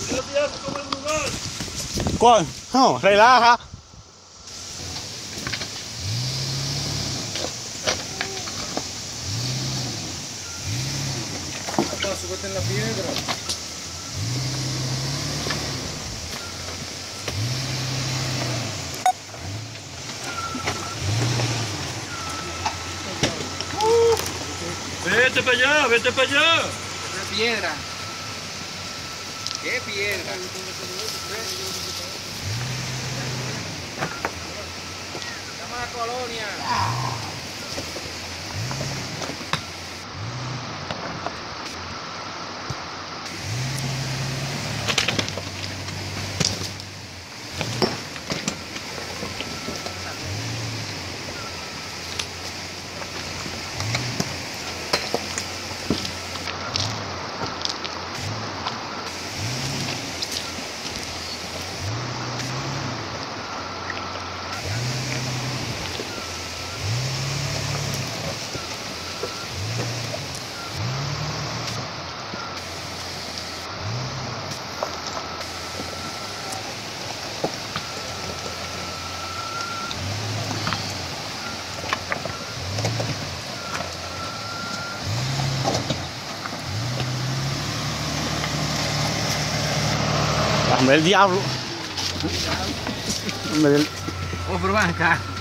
No, relaja. Súbete en la piedra. Vete para allá, vete para allá. Esa piedra. ¿Qué piedra? Llama a la colonia. Dame el diablo. Oh, pero ven acá.